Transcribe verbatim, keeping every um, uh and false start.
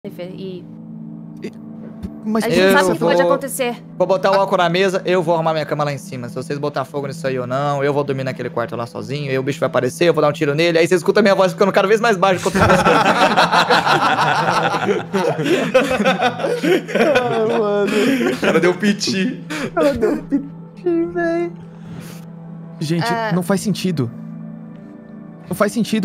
E... Mas a gente eu não sabe o que vou... pode acontecer. Vou botar o álcool na mesa, eu vou arrumar minha cama lá em cima. Se vocês botar fogo nisso aí ou não, eu vou dormir naquele quarto lá sozinho, aí o bicho vai aparecer, eu vou dar um tiro nele, aí vocês escutam a minha voz ficando cada vez mais baixa enquanto eu tô Ai, mano. O cara deu piti. Ela deu piti, velho. Gente, Ah. não faz sentido. Não faz sentido.